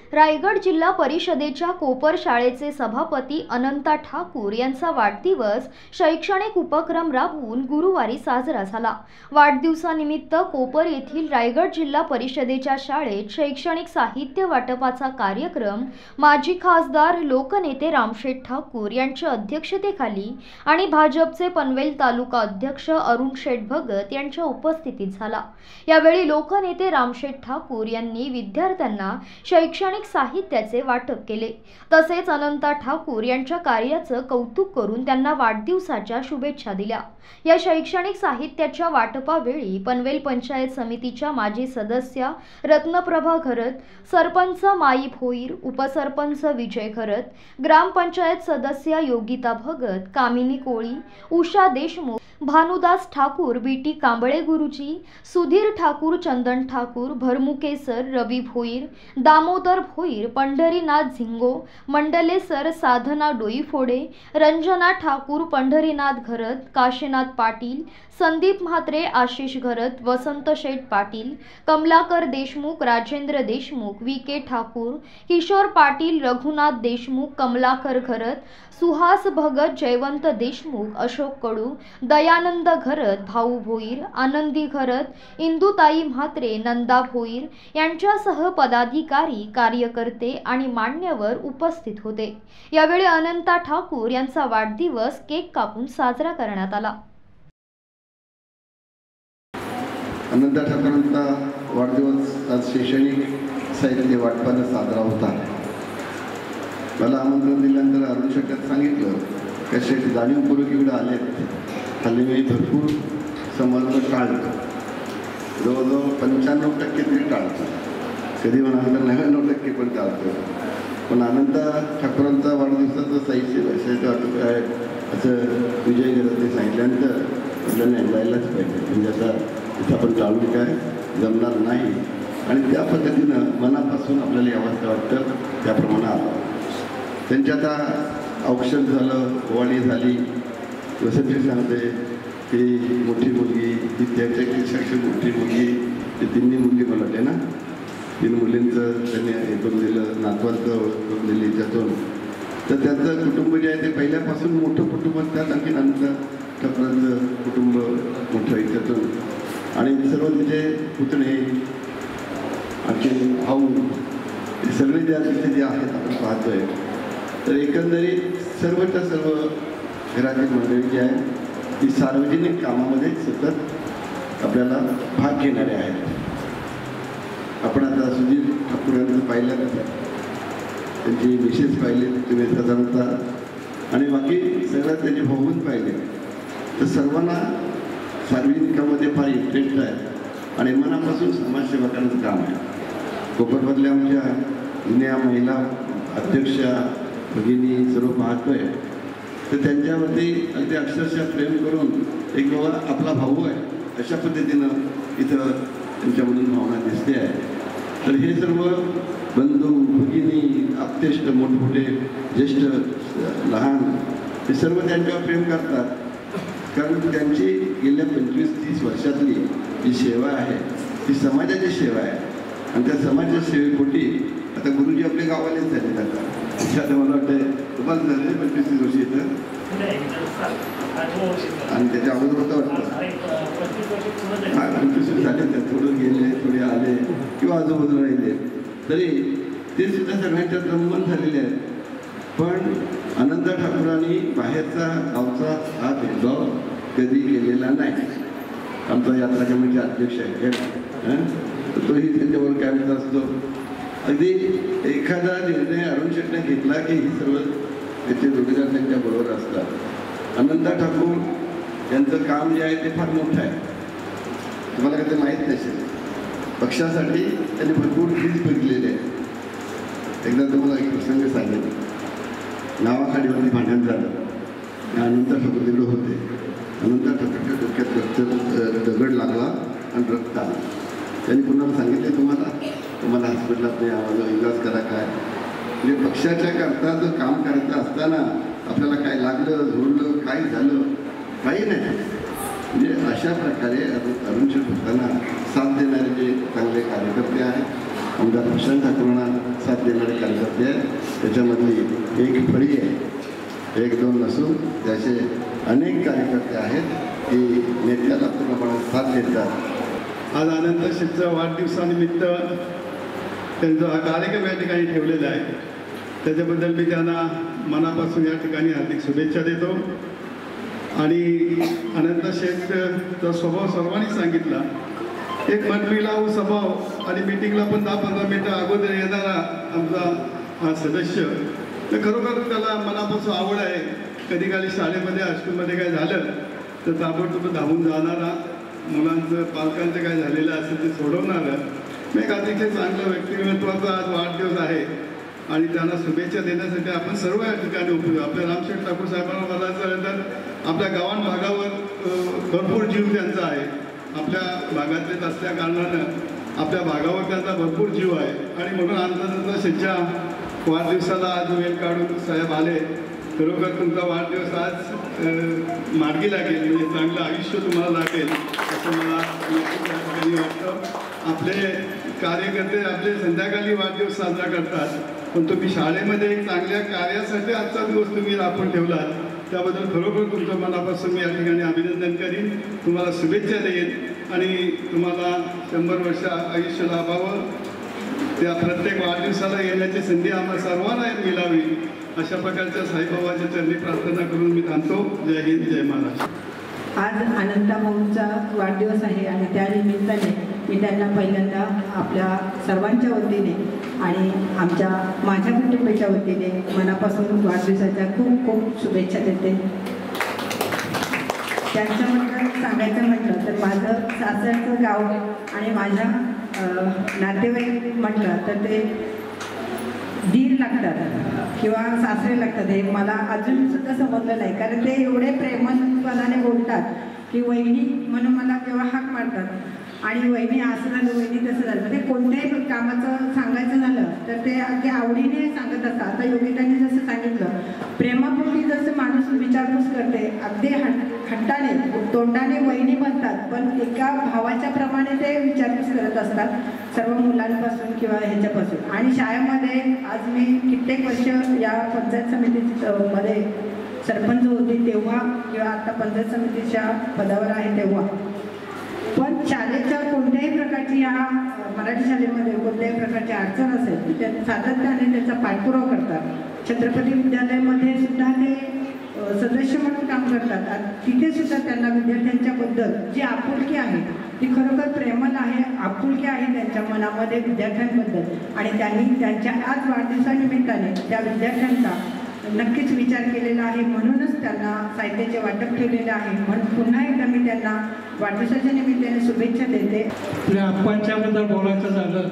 रायगड जिल्हा परिषदेच्या कोपर शाळेचे सभापती अनंता ठाकूर यांचा वाढदिवस शैक्षणिक उपक्रम राबवून गुरुवारी साजरा झाला। वाढदिवसानिमित्त कोपर येथील रायगड जिल्हा परिषदेच्या शाळेत शैक्षणिक साहित्य वाटपाचा कार्यक्रम माजी खासदार लोकनेते रामशेठ ठाकूर यांच्या अध्यक्षतेखाली आणि भाजपचे पनवेल तालुका अध्यक्ष अरुण शेठ भगत यांच्या उपस्थितीत झाला। यावेळी लोकनेते रामशेठ ठाकूर यांनी विद्यार्थ्यांना शैक्षणिक साहित्याचे वाटप केले। तसेच अनंता ठाकूर यांच्या कार्याचं कौतुक करून त्यांना वाढदिवसाच्या शुभेच्छा दिल्या। या शैक्षणिक साहित्याच्या वाटपावेळी पनवेल पंचायत समितीच्या माजी सदस्य रत्नप्रभा घरत, सरपंच माई भोईर, उपसरपंच विजय घरत, ग्रामपंचायत सदस्य योगिता भगत, कामिनी कोळी, उषा देशमुख, भानुदास ठाकूर, बीटी कांबळे गुरुजी, सुधीर ठाकूर, चंदन ठाकूर, भरमुकेसर, रवी भोईर, दामोदर भोईर, पंढरीनाथ झिंगो, मंडलेसर, साधना डोईफोडे, रंजना ठाकूर, पंढरीनाथ घरत, काशीनाथ पाटील, संदीप म्हात्रे, आशिष घरत, वसंत शेठ पाटील, कमलाकर देशमुख, राजेंद्र देशमुख, वी.के. ठाकूर, किशोर पाटील, रघुनाथ देशमुख, कमलाकर घरत, सुहास भगत, जयवंत देशमुख, अशोक कडू, दयानंद घरत, भाऊ भोईर, आनंदी घरत, इंदुताई म्हात्रे, नंदा भोईर यांच्यासह पदाधिकारी, कार्यकर्ते आणि मान्यवर उपस्थित होते। यावेळी अनंता ठाकूर यांचा वाढदिवस केक कापून साजरा करण्यात आला। अनंता ठाकूरांचा वाढदिवस आज शैक्षणिक साहित्य वाटपानं साजरा होता। मला आमंत्रण दिल्यानंतर अरुण शेट्टीने सांगितलं कसे जाणीवपूर्वक इकडे आले। हल्ली मी भरपूर समारंभ टाळतो, जवळजवळ 95% तरी टाळतो, कधी म्हणाल तर 99% पण टाळतो। पण अनंता ठाकूरांचा वाढदिवसाचं साहित्य वाटप आहे असं विजय घरतने सांगितल्यानंतर आपल्याला जायलाच पाहिजे, म्हणजे आता इथं आपण टाळून काय जमणार नाही आणि त्या पद्धतीनं मनापासून आपल्याला यावंसं वाटतं त्याप्रमाणे आलं। त्यांच्या आता औक्षण झालं, ओवाळी झाली, वसंती सांगते की मोठी मुलगी ती त्याच्यापेक्षा मोठी मुलगी ती तिन्ही मुलगी मला वाटते ना, 3 मुलींचं त्यांनी हे करून दिलं, नातवांचं ओळख करून दिली त्यातून। तर त्याचं कुटुंब जे आहे ते पहिल्यापासून मोठं कुटुंब, त्यात आणखी अनंता ठाकूरांचं कुटुंब मोठं आहे त्यातून, आणि सर्व तिचे पुतणे आणखी भाऊ हे सगळे तिथे जे आहेत आपण पाहतोय। तर एकंदरीत सर्वच्या सर्व घरातील मंडळी जी आहे ती सार्वजनिक कामामध्ये सतत आपल्याला भाग घेणारे आहेत। आपण आता सुधीर ठाकूर यांचं पाहिलं, त्यांची मिसेस पाहिले तुम्ही साधारणतः, आणि बाकी सगळ्यात त्यांचे भाऊन पाहिले, तर सर्वांना सार्वजनिकामध्ये फार इंटरेस्ट आहे आणि मनापासून समाजसेवा करण्याचं काम आहे। कोपरमधल्या आमच्या जुन्या महिला अध्यक्षा भगिनी सर्व पाहतोय, तर त्यांच्यावरती अगदी अक्षरशः प्रेम करून एक बाबा आपला भाऊ आहे अशा पद्धतीनं इथं त्यांच्यामधून भावना दिसते आहे। तर हे सर्व बंधू भगिनी आप्तेष्ट मोठमोठे ज्येष्ठ लहान हे सर्व त्यांच्यावर प्रेम करतात, कारण त्यांची गेल्या 25-30 वर्षातली जी सेवा आहे ती समाजाची सेवा आहे आणि त्या समाजाच्या सेवेपोटी आता गुरुजी आपल्या गावालेच झाले जातात। आता मला वाटतं तुम्हाला झाले 25-30 वर्ष इथं आणि त्याच्या अगोदर होतं वाटतं 25 झाले, त्या थोडं गेले थोडे आले किंवा आजूबाजूला राहिले, तरी ते सुद्धा सगळ्यांच्या रमण झालेले आहेत। पण अनंता ठाकूरांनी बाहेरचा गावचा हा भेदभाव कधी केलेला नाही। आमचा यात्रा कमिटीचे अध्यक्ष आहे तर तोही त्यांच्यावर काय म्हणत असतो, अगदी एखादा निर्णय अरुण शेट्टीने घेतला की ही सर्व त्याचे जोडीदार त्यांच्या बरोबर असतात। अनंता ठाकूर यांचं काम जे आहे ते फार मोठं आहे, तुम्हाला काही माहीत नसेल। पक्षासाठी त्यांनी भरपूर फीज भरलेली आहे। एकदा तुम्हाला एक प्रसंग सांगेल, नावाखालीवरती भांडण झालं, अनंता ठाकूर तिकडे होते, अनंता ठाकूरच्या डोक्यात दगड लागला आणि रक्त आलं। त्यांनी पुन्हा सांगितले तुम्हाला हॉस्पिटलात नाही, आम्हाला इलाज करा काय, म्हणजे पक्षाच्या करता जर काम करायचं असताना आपल्याला काय लागलं झोडलं काय झालं काही नाही, म्हणजे अशा प्रकारे अरुण शेठ होताना साथ देणारे जे चांगले कार्यकर्ते आहेत, आमदार प्रशांत ठाकूरांना साथ देणारे कार्यकर्ते आहेत, त्याच्यामधली एक फळी आहे, एक दोन नसून त्याचे अनेक कार्यकर्ते आहेत की नेत्याला पूर्णपणे साथ देतात. आज अनंत शेठच्या वाढदिवसानिमित्त त्यांचा हा कार्यक्रम या ठिकाणी ठेवलेला आहे. त्याच्याबद्दल मी त्यांना मनापासून या ठिकाणी हार्दिक शुभेच्छा देतो. आणि अनंत शेठचा स्वभाव सर्वांनी सांगितला, एक मनमिलाऊ स्वभाव आणि मीटिंगला पण 10-15 मिनटं अगोदर येणारा आमचा हा सदस्य. तर खरोखर त्याला मनापासून आवड आहे. कधी काली शाळेमध्ये हायस्कूलमध्ये काय झालं तर ताबडतोब धावून जाणारा, मुलांचं पालकांचं काय झालेलं असेल ते सोडवणारं एक अतिशय चांगलं व्यक्तिमत्वाचा आज वाढदिवस आहे. आणि त्यांना शुभेच्छा देण्यासाठी आपण सर्व या ठिकाणी उपयोग. आपल्या रामशेठ ठाकूर साहेबांना म्हणायचं झालं तर आपल्या गावान भागावर भरपूर जीव त्यांचा आहे. आपल्या भागातलेच असल्या कारणानं आपल्या भागावर त्यांचा भरपूर जीव आहे. आणि म्हणून अनंत शेठच्या वाढदिवसाला आज वेळ काढून साहेब आले. खरोखर तुमचा वाढदिवस आज मार्गी लागेल, म्हणजे चांगलं आयुष्य तुम्हाला लागेल असं मला वाटतं. आपले कार्यकर्ते आपले संध्याकाळी वाढदिवस साजरा करतात, पण तुम्ही शाळेमध्ये एक चांगल्या कार्यासाठी आजचा दिवस तुम्ही राखून ठेवलात, त्याबद्दल खरोखर तुमच्या मनापासून मी या ठिकाणी अभिनंदन करीन. तुम्हाला शुभेच्छा देईन आणि तुम्हाला 100 वर्ष आयुष्य लाभावं. त्या प्रत्येक वाढदिवसाला येण्याची संधी आम्हाला सर्वांना मिळावी अशा प्रकारच्या साईबाबाच्या चरणी प्रार्थना करून मी थांबतो. जय हिंद, जय महाराष्ट्र. आज अनंताभाऊंचा वाढदिवस आहे आणि त्या निमित्ताने मी त्यांना पहिल्यांदा आपल्या सर्वांच्या वतीने आणि माझ्या कुटुंबाच्या वतीने मनापासून वाढदिवसाच्या खूप खूप शुभेच्छा देते. त्यांच्याबद्दल सांगायचं म्हटलं तर माझं सासरचं गाव आणि माझ्या नातेवाईक म्हटलं तर ते दीर लागतात किंवा सासरे लागतात. हे मला अजूनसुद्धा समजलं नाही, कारण ते एवढे प्रेमपणाने बोलतात की वहिनी म्हणून मला तेव्हा हाक मारतात. आणि वहिनी असं झालं, वहिनी तसं झालं. ते कोणत्याही कामाचं सांगायचं झालं तर ते अगदी आवडीने सांगत असतात. आता योगितांनी जसं सांगितलं, प्रेमापोटी जसं माणूस विचारपूस करते, अगदी हट्टाने तोंडाने वहिनी बनतात, पण एका भावाच्या प्रमाणे ते विचारपूस करत असतात सर्व मुलांपासून किंवा ह्याच्यापासून. आणि शाळेमध्ये आज मी कित्येक वर्ष या पंचायत समितीमध्ये सरपंच होते तेव्हा किंवा आता पंचायत समितीच्या पदावर आहे तेव्हा, पण शाळेच्या कोणत्याही प्रकारची या मराठी शाळेमध्ये कोणत्याही प्रकारची अडचण असेल त्या सातत्याने त्याचा पाठपुरावा करतात. छत्रपती विद्यालयामध्ये सुद्धा ते सदस्य म्हणून काम करतात. तिथे सुद्धा त्यांना विद्यार्थ्यांच्याबद्दल जी आपुलकी आहे ती खरोखर प्रेमळ आहे, आपुलकी आहे त्यांच्या मनामध्ये विद्यार्थ्यांबद्दल. आणि त्यांनी त्यांच्या आज वाढदिवसानिमित्ताने त्या विद्यार्थ्यांचा नक्कीच विचार केलेला आहे, म्हणूनच त्यांना साहित्याचे वाटप ठेवलेले आहे. म्हणून पुन्हा एकदा मी त्यांना वाढदिवसाच्या निमित्ताने शुभेच्छा देते. आपल्या आप्पांच्याबद्दल बोलायचं झालं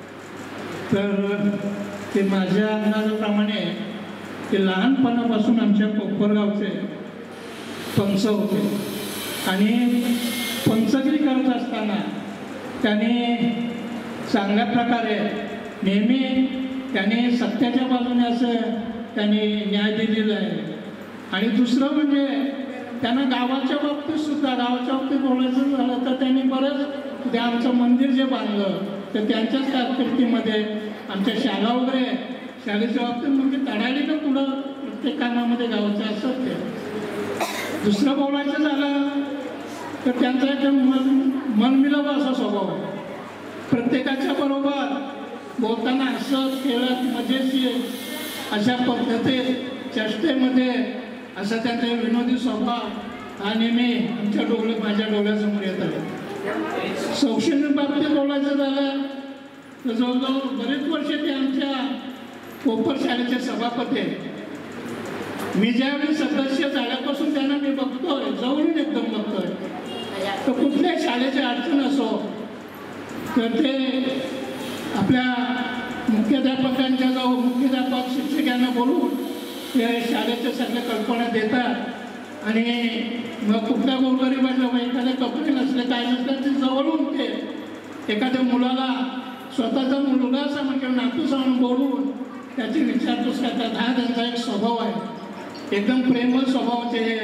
तर ते माझ्या अंदाजाप्रमाणे ते लहानपणापासून आमच्या कोपरगावचे पंच होते आणि पंचगिरी करत असताना त्याने चांगल्या प्रकारे नेहमी त्याने सत्याच्या बाजूने असं त्यांनी न्याय दिलेला आहे. आणि दुसरं म्हणजे त्यांना गावाच्या बाबतीत बोलायचं झालं तर त्यांनी बरंच ते आमचं मंदिर जे बांधलं तर त्यांच्याच कारकिर्दीमध्ये आमच्या शाळा वगैरे शाळेच्या बाबतीत म्हणजे तडाडीनं पुढं प्रत्येक कामामध्ये गावाचं असत. ते दुसरं बोलायचं झालं तर त्यांचा एक मनमिलाव असा स्वभाव आहे. प्रत्येकाच्या बरोबर बोलताना हसत खेळत मजेशीर अशा पद्धतीत चेष्टेमध्ये असा त्यांचा विनोदी स्वभाव हा नेहमी माझ्या डोळ्यासमोर येत आहे. शैक्षणिक बाबतीत बोलायचं झालं तर जवळजवळ बरेच वर्ष ते आमच्या कोपर शाळेचे सभापती आहेत. मी ज्यावेळी सदस्य झाल्यापासून त्यांना मी बघतोय, जवळून एकदम बघतोय. तर कुठल्याही शाळेची अडचण असो तर ते आपल्या मुख्याध्यापकांच्या जाऊन मुख्याध्यापक शिक्षकांना बोलून ते शाळेच्या सगळ्या कल्पना देतात. आणि मग कुठल्या गोरगरिबाच्या एखाद्या कपडे नसले काय नसले ते जवळून ते एखाद्या मुलाला स्वतःचा मुलगा असा म्हणजे नातूस आणून बोलून त्याची विचारपूस करतात. हा त्यांचा एक स्वभाव आहे, एकदम प्रेमळ स्वभावाचे हे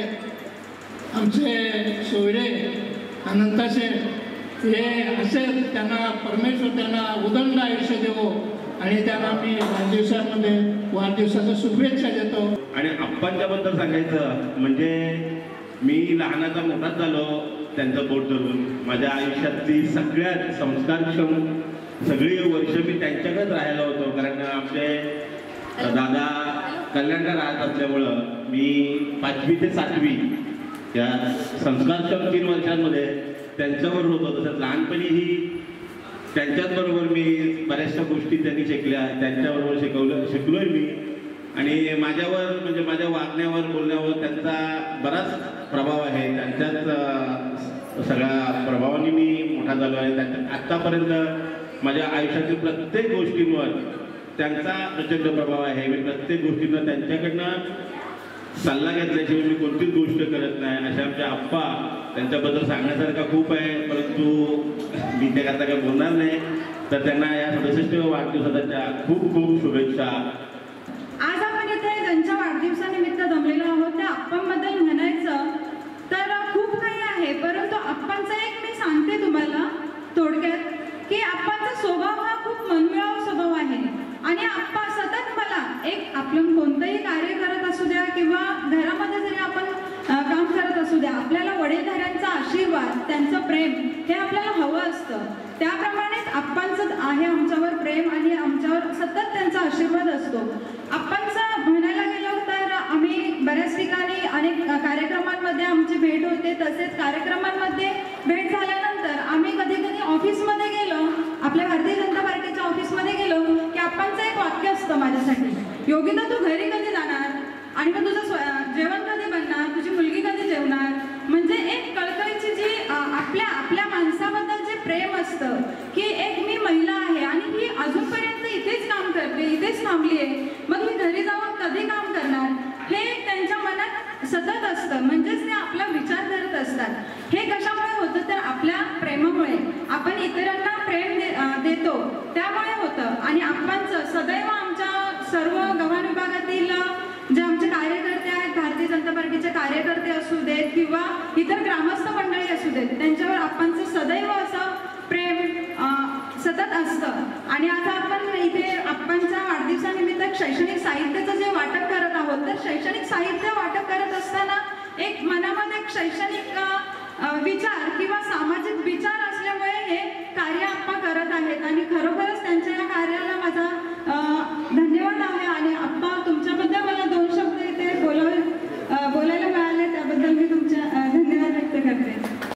आमचे सोयरे अनंताचे. हे असे त्यांना परमेश्वर त्यांना उदंड आयुष्य देवो आणि त्यांना मी वाढदिवसाच्या शुभेच्छा देतो. आणि आप्पांच्याबद्दल सांगायचं म्हणजे मी लहानाचा मोठाच झालो त्यांचं पोट धरून. माझ्या आयुष्यातली सगळ्यात संस्कारक्षम सगळी वर्ष मी त्यांच्याकडेच राहायला होतो, कारण आमचे दादा कल्याणला राहत असल्यामुळं मी 5वी ते 7वी या संस्कारक्षम 3 वर्षांमध्ये त्यांच्यावर होतो. तसंच लहानपणीही त्यांच्याचबरोबर मी बऱ्याचशा गोष्टी त्यांनी शिकल्या, त्यांच्याबरोबर शिकलोय मी. आणि माझ्यावर म्हणजे माझ्या वागण्यावर बोलण्यावर त्यांचा बराच प्रभाव आहे. त्यांच्याच सगळ्या प्रभावाने मी मोठा झालो आहे. त्यांच्या आत्तापर्यंत माझ्या आयुष्यातील प्रत्येक गोष्टींवर त्यांचा प्रचंड प्रभाव आहे. मी प्रत्येक गोष्टींना त्यांच्याकडनं सल्ला घेतल्याशिवाय मी कोणतीच गोष्ट करत नाही. अशा आमच्या आप्पा, त्यांच्याबद्दल सांगण्यासारखा खूप आहे, परंतु मी त्या करता काय बोलणार नाही. तर त्यांना या 67व्या वाढदिवसाच्या खूप खूप शुभेच्छा. आज आपण इथे ज्यांच्या वाढदिवसानिमित्त जमलेलो आहोत त्या आप्पांबद्दल म्हणायचं तर खूप काही आहे, परंतु आप्पांचा एक मी सांगते तुम्हाला थोडक्यात की आप्पांचा स्वभाव हा खूप मनमिळावू स्वभाव आहे. आणि आप्पा सतत मला एक आपलं कोणतंही कार्य करत असू द्या किंवा घरामध्ये जरी आपण काम करत असू द्या, आपल्याला वडीलधाऱ्यांचा आशीर्वाद, त्यांचं प्रेम हे आपल्याला हवं असतं. त्याप्रमाणेच आप्पांचं आहे आमच्यावर प्रेम आणि आमच्यावर सतत त्यांचा आशीर्वाद असतो. आप्पांचं म्हणायला गेलं तर आम्ही बऱ्याच ठिकाणी अनेक कार्यक्रमांमध्ये आमची भेट होते. तसेच कार्यक्रमांमध्ये भेट झाल्यानंतर आम्ही कधी कधी ऑफिसमध्ये गेलो, आपल्या भारतीय जनता पार्टीच्या ऑफिसमध्ये गेलो की आप्पांचं एक वाक्य असतं माझ्यासाठी, योगिता तू घरी कधी जाणार आणि मग तुझं जेवण कधी बनणार, तुझी मुलगी कधी जेवणार. म्हणजे एक कळकळीची जी आपल्या माणसाबद्दल जे प्रेम असतं की एक मी महिला आहे आणि ही अजूनपर्यंत इथेच काम करते, इथेच थांबली आहे, मग मी घरी जाऊन कधी काम करणार, हे त्यांच्या मनात सतत असतं. म्हणजेच ते आपला विचार करत असतात. हे कशामुळे होतं तर आपल्या प्रेमामुळे. आपण इतरांना प्रेम देतो त्यामुळे होतं. आणि आप्पांचं सदैव आमच्या सर्व गव्हाण विभागातील जे आमचे कार्यकर्ते आहेत, भारतीय जनता पार्टीचे कार्यकर्ते असू देत किंवा इतर ग्रामस्थ मंडळी असू देत, त्यांच्यावर आप्पांचं सदैव असं प्रेम सतत असतं. आणि आता आपण इथे आप्पांच्या वाढदिवसानिमित्त शैक्षणिक साहित्याचं जे वाटप करत आहोत, तर शैक्षणिक साहित्य वाटप करत असताना एक मनामध्ये एक शैक्षणिक विचार किंवा सामाजिक विचार